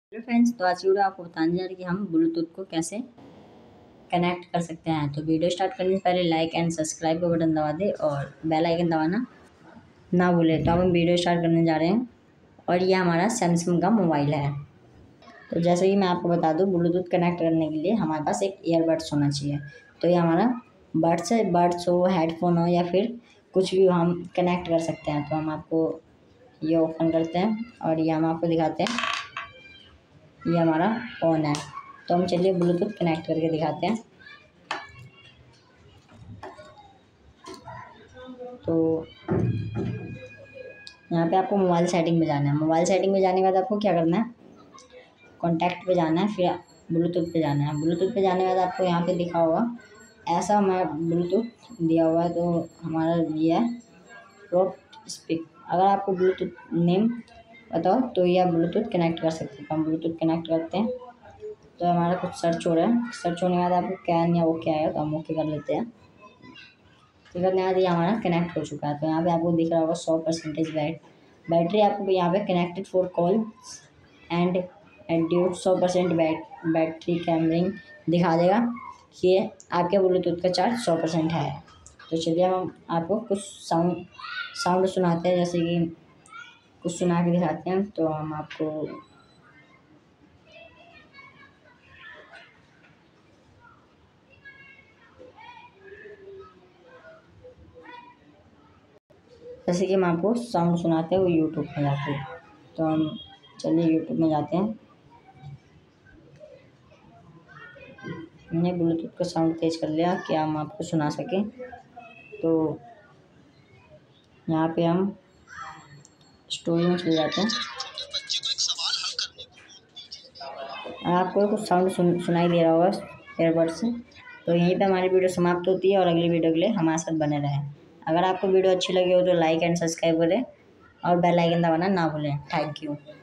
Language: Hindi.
हेलो फ्रेंड्स, तो आज की वीडियो आपको बताने जा रही है कि हम ब्लूटूथ को कैसे कनेक्ट कर सकते हैं। तो वीडियो स्टार्ट करने से पहले लाइक एंड सब्सक्राइब का बटन दबा दें और बेल आइकन दबाना ना भूलें। तो हम वीडियो स्टार्ट करने जा रहे हैं और ये हमारा सैमसंग का मोबाइल है। तो जैसे कि मैं आपको बता दूं, ब्लूटूथ कनेक्ट करने के लिए हमारे पास एक ईयरबड्स होना चाहिए। तो ये हमारा बड्स हो, हेडफोन हो या फिर कुछ भी हम कनेक्ट कर सकते हैं। तो हम आपको ये ओपन करते हैं और ये हम आपको दिखाते हैं, ये हमारा ऑन है। तो हम चलिए ब्लूटूथ कनेक्ट करके दिखाते हैं। तो यहाँ पे आपको मोबाइल सेटिंग में जाना है। मोबाइल सेटिंग में जाने के बाद आपको क्या करना है, कॉन्टैक्ट पे जाना है, फिर ब्लूटूथ पे जाना है। ब्लूटूथ पे जाने के बाद आपको यहाँ पे दिखा होगा ऐसा हमारा ब्लूटूथ दिया हुआ है। तो हमारा ये है प्रो स्पीक। अगर आपको ब्लूटूथ नेम बताओ तो ये आप ब्लूटूथ कनेक्ट कर सकते हैं। तो हम ब्लूटूथ कनेक्ट करते हैं। तो हमारा कुछ सर्च हो रहा है, सर्च होने के बाद आपको कैन या ओके आएगा, तो हम ओके कर लेते हैं। तो करने के बाद ये हमारा कनेक्ट हो चुका है। तो यहाँ पे आपको दिख रहा होगा 100% बैटरी आपको यहाँ पे कनेक्टेड फॉर कॉल एंड ड्यूट 100% बैटरी कैमरिंग दिखा देगा कि आपके ब्लूटूथ का चार्ज 100% है। तो चलिए हम आपको कुछ साउंड सुनाते हैं, जैसे कि कुछ सुना के दिखाते हैं। तो हम आपको जैसे कि हम आपको साउंड सुनाते हैं वो यूट्यूब में जाके। तो हम चलिए यूट्यूब में जाते हैं। हमने ब्लूटूथ का साउंड तेज कर लिया कि हम आपको सुना सकें। तो यहाँ पे हम स्टोरी में चले जाते हैं। आपको कुछ साउंड सुनाई दे रहा होगा एयरबड से। तो यहीं पे हमारी वीडियो समाप्त होती है और अगली वीडियो के लिए हमारे साथ बने रहें। अगर आपको वीडियो अच्छी लगी हो तो लाइक एंड सब्सक्राइब करें और बेल आइकन दबाना ना भूलें। Thank you.